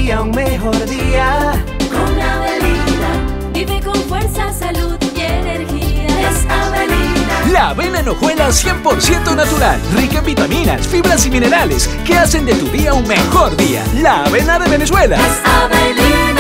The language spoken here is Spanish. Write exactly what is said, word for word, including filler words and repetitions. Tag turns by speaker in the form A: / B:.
A: día un mejor día.
B: Con Avelina, vive con fuerza, salud y energía. Es Avelina.
C: La avena en hojuelas cien por ciento natural, rica en vitaminas, fibras y minerales que hacen de tu día un mejor día. La avena de Venezuela.
B: Es Avelina.